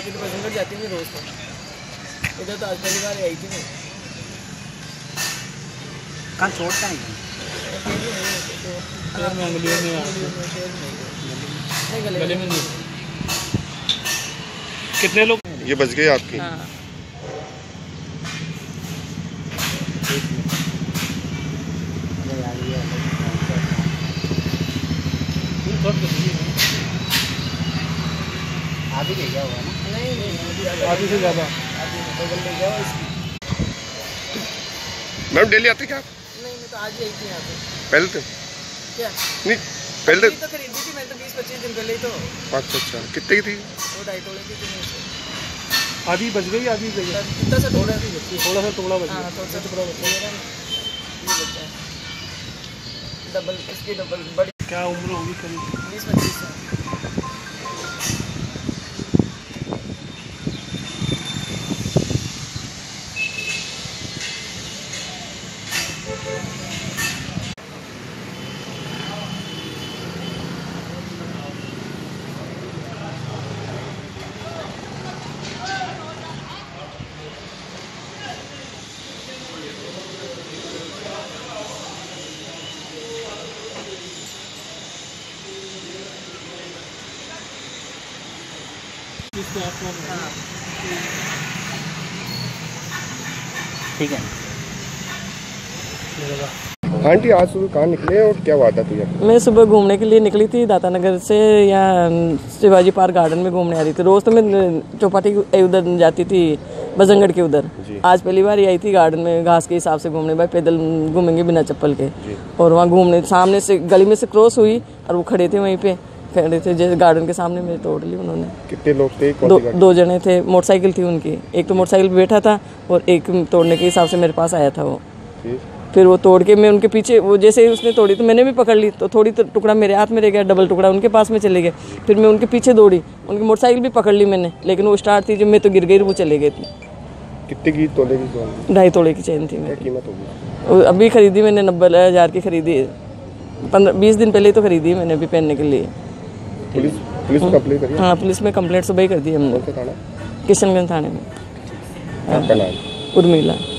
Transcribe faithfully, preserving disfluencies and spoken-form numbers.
बाकी तो बजंगड़ जाती नहीं रोज तो, इधर तो आज पहली बार आई थी। कहाँ छोड़ता है गले में नहीं। कितने लोग ये बच गए आपकी? हाँ। आधी ले गया हुआ ना? नहीं नहीं आधी से ज़्यादा बगल ले गया इसकी। मैम डेली आते क्या आप? नहीं मैं तो आज ही आई थी यहाँ पे। पहले तो क्या नहीं पहले तो खरीदी थी मैंने तो बीस पच्चीस दिन पहले ही तो। अच्छा अच्छा कितने की थी? वो ढाई तोले की थी। आधी बच गई आधी बच गई कितना सा थोड़ा थोड़ा सा टुकड़ा बच हाँ गया। थोड़ा सा टुकड़ा बच गया। डबल इसकी डबल बड़ी। क्या उम्र होगी करीब? बीस पच्चीस साल। ठीक है। आंटी आज सुबह कहाँ निकले और क्या वारदात हुई? मैं सुबह घूमने के लिए निकली थी दातानगर से, यहाँ शिवाजी पार्क गार्डन में घूमने आ रही थी। रोज़ तो मैं चौपाटी उधर जाती थी बजंगड़ के उधर। आज पहली बार ही आई थी गार्डन में घास के हिसाब से घूमने, भाई पैदल घूमेंगे बिना चप्पल के। और वहाँ घूमने सामने से गली में से क्रॉस हुई और वो खड़े थे वहीं पे खड़े थे जैसे गार्डन के सामने में तोड़ ली उन्होंने। कितने लोग थे? दो दो जने थे, मोटरसाइकिल थी उनकी। एक तो मोटरसाइकिल पे बैठा था और एक तोड़ने के हिसाब से मेरे पास आया था वो। फिर वो तोड़ के मैं उनके पीछे, वो जैसे ही उसने तोड़ी तो मैंने भी पकड़ ली, तो थोड़ी तो टुकड़ा मेरे हाथ में रह गया, डबल टुकड़ा उनके पास में चले गए। फिर मैं उनके पीछे दौड़ी, उनकी मोटरसाइकिल भी पकड़ ली मैंने, लेकिन वो स्टार्ट थी, जब मैं तो गिर गई वो चले गए। कितने की तोले की? ढाई तोले की चेन थी मेरी। कीमत होगी? अभी खरीदी मैंने नब्बे हज़ार की खरीदी, पंद्रह बीस दिन पहले तो खरीदी मैंने अभी पहनने के लिए। पुलिस पुलिस में कंप्लेंट करी? हाँ पुलिस में कंप्लेंट सुबह ही कर दी हमने, किशनगंज थाने में। आपका नाम? उर्मिला।